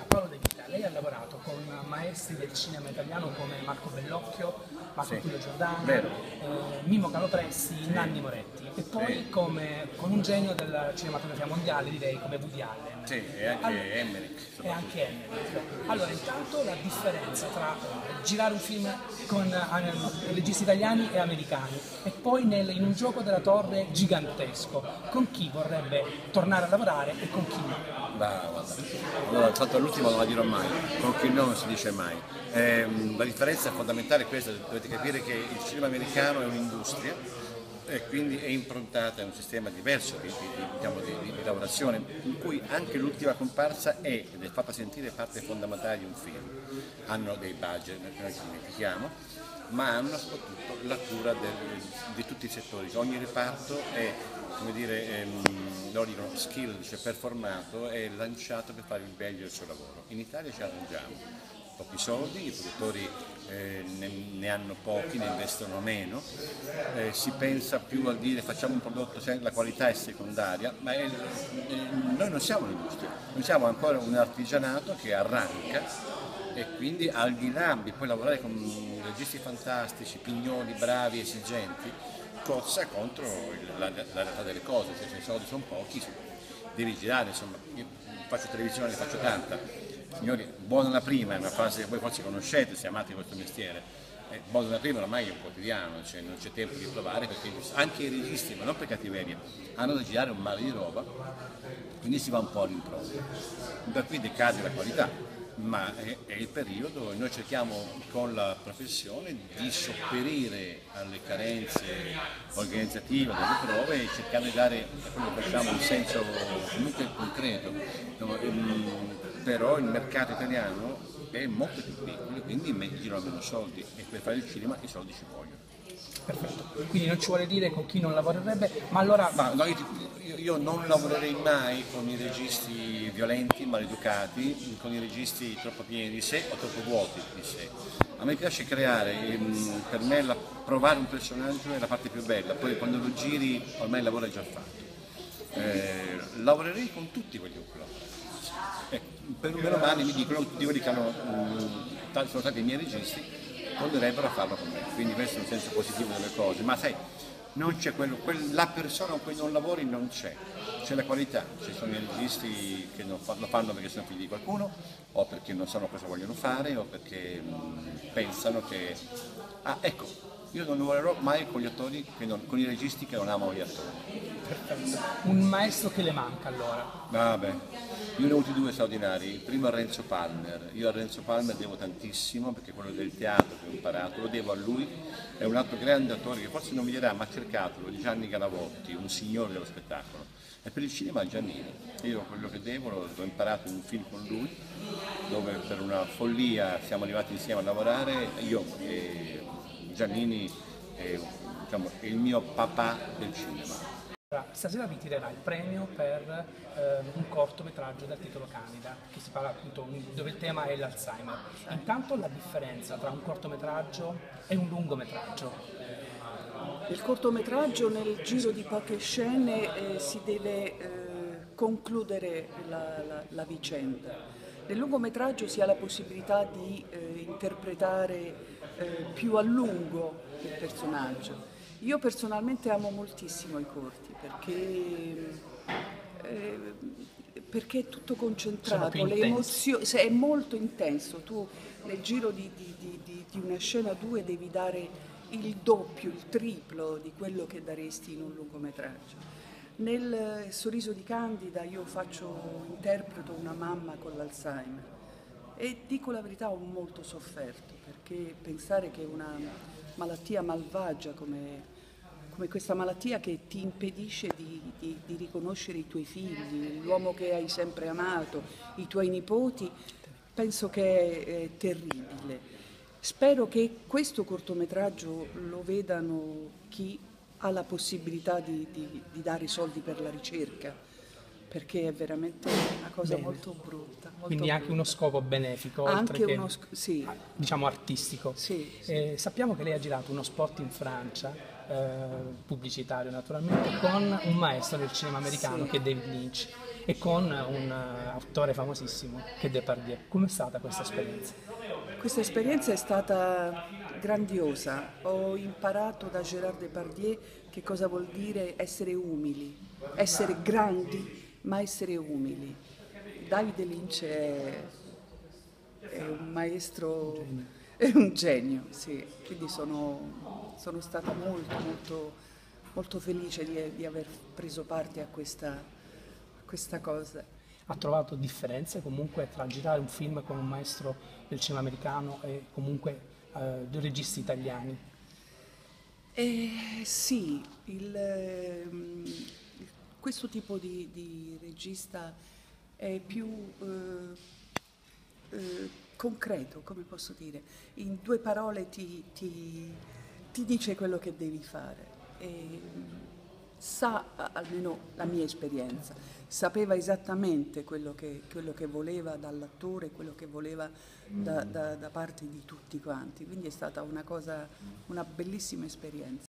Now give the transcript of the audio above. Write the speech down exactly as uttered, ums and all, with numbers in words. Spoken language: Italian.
Paolo De Vita, lei ha lavorato con maestri del cinema italiano come Marco Bellocchio, Marco Sì, Tullio Giordano, vero. eh, Mimo Calopressi, Nanni Moretti e poi Sì. come, con un genio della cinematografia mondiale, direi come Woody Allen. Sì, e anche Allora, Emmerich e soprattutto. anche Emmerich. Allora, intanto la differenza tra eh, girare un film con eh, registi italiani e americani e poi nel- in un gioco della torre gigantesco, con chi vorrebbe tornare a lavorare e con chi no? Bah, guarda. Allora, tanto l'ultimo non la dirò mai, con chi no non si dice mai. Ehm, la differenza fondamentale è questa, dovete capire che il cinema americano è un'industria e quindi è improntata a un sistema diverso di, di, di, diciamo, di, di- di lavorazione, in cui anche l'ultima comparsa è ed è fatta sentire parte fondamentale di un film. Hanno dei budget, noi ci dimentichiamo, ma hanno soprattutto la cura del- di tutti i settori. Ogni reparto è, come dire, ehm, loro dicono skill, cioè performato, è lanciato per fare il meglio del suo lavoro. In Italia ci arrangiamo. Pochi soldi, i produttori eh, ne, ne hanno pochi, ne investono meno, eh, si pensa più a dire facciamo un prodotto, se la qualità è secondaria, ma è- eh, noi non siamo un'industria, noi siamo ancora un artigianato che arranca e quindi al di là di poi lavorare con registi fantastici, pignoli, bravi, esigenti, cozza contro il- la, la realtà delle cose, cioè se i soldi sono pochi devi girare, insomma, io faccio televisione, ne faccio tanta. Signori, buona la prima è una frase che voi forse conoscete se amate questo mestiere. Eh, buona la prima ormai è un quotidiano, cioè non c'è tempo di provare perché anche i registi, ma non per cattiveria, hanno da girare un mare di roba, quindi si va un po' a rimprovero. Da qui decade la qualità, ma è, è il periodo e noi cerchiamo con la professione di sopperire alle carenze organizzative delle prove e cercare di dare a quello che facciamo un senso comunque concreto. No, ehm, però il mercato italiano è molto più piccolo, quindi me- girano meno soldi e per fare il cinema i soldi ci vogliono. Perfetto. Quindi non ci vuole dire con chi non lavorerebbe, ma allora Ma no, io, io- io non lavorerei mai con i registi violenti, maleducati, con i registi troppo pieni di sé o troppo vuoti di sé. A me piace creare, ehm, per me la- provare un personaggio è la parte più bella, poi quando lo giri ormai il lavoro è già fatto. Eh, lavorerei con tutti quelli con cui lavoro. Ecco, per un meno male mi dicono tutti quelli che hanno, mh, tanti- sono stati i miei registi, tornerebbero a farlo con me, quindi questo è un senso positivo delle cose, ma sai, non c'è quello, quel- la persona con cui non lavori non c'è, c'è la qualità, ci sono i registi che non fa- lo fanno perché sono figli di qualcuno, o perché non sanno cosa vogliono fare, o perché mh, pensano che... Ah, ecco, io non lavorerò mai con gli attori, che non- con i registi che non amano gli attori. perfetto. Un maestro che le manca allora. Vabbè, io ne ho avuti due straordinari, il primo è Renzo Palmer, io a Renzo Palmer devo tantissimo perché quello del teatro che ho imparato, lo devo a lui, è un altro grande attore che forse non mi dirà, ma cercatelo, Gianni Galavotti, un signore dello spettacolo, e per il cinema Giannini, io quello che devo l'ho l'ho imparato in un film con lui, dove per una follia siamo arrivati insieme a lavorare, io e Giannini è, diciamo, è il mio papà del cinema. Stasera vi tirerà il premio per eh, un cortometraggio dal titolo Candida, che si parla appunto dove il tema è l'Alzheimer. Intanto la differenza tra un cortometraggio e un lungometraggio. Il cortometraggio nel giro di poche scene eh, si deve eh, concludere la, la- la vicenda. Nel lungometraggio si ha la possibilità di eh, interpretare eh, più a lungo il personaggio. Io personalmente amo moltissimo i corti perché, eh, perché è tutto Sono concentrato, più le intensi. emozioni, se è molto intenso. Tu nel giro di, di- di- di- di una scena o due devi dare il doppio, il triplo di quello che daresti in un lungometraggio. Nel eh, Sorriso di Candida io faccio, interpreto una mamma con l'Alzheimer e dico la verità, ho molto sofferto perché pensare che una malattia malvagia come, come questa malattia che ti impedisce di, di- di riconoscere i tuoi figli, l'uomo che hai sempre amato, i tuoi nipoti, penso che è, è terribile. Spero che questo cortometraggio lo vedano chi ha la possibilità di, di- di dare i soldi per la ricerca, perché è veramente una cosa Bene. molto brutta. Molto Quindi anche uno brutta. scopo benefico, oltre Anche che uno, sc- sì, diciamo artistico. sì, sì. Eh, sappiamo che lei ha girato uno spot in Francia, eh, pubblicitario naturalmente, con un maestro del cinema americano Sì. che è David Lynch. e con un attore famosissimo che è Depardieu. Com'è stata questa esperienza? Questa esperienza è stata grandiosa. Ho imparato da Gérard Depardieu che cosa vuol dire essere umili, essere grandi, ma essere umili. Davide Lynch è, è un maestro, è un genio, sì. Quindi sono, sono stata molto, molto, molto felice di, di aver preso parte a questa, a questa cosa. Ha trovato differenze comunque tra girare un film con un maestro del cinema americano e comunque eh, due registi italiani? Eh, sì, il, ehm, questo tipo di, di regista è più eh, eh, concreto, come posso dire. In due parole ti, ti, ti dice quello che devi fare. E, sa, almeno la mia esperienza, sapeva esattamente quello che, quello che voleva dall'attore, quello che voleva da, da, da parte di tutti quanti, quindi è stata una cosa, una bellissima esperienza.